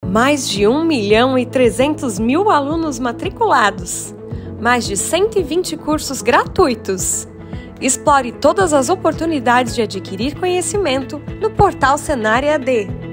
Mais de 1.300.000 alunos matriculados. Mais de 120 cursos gratuitos. Explore todas as oportunidades de adquirir conhecimento no portal Senar EAD.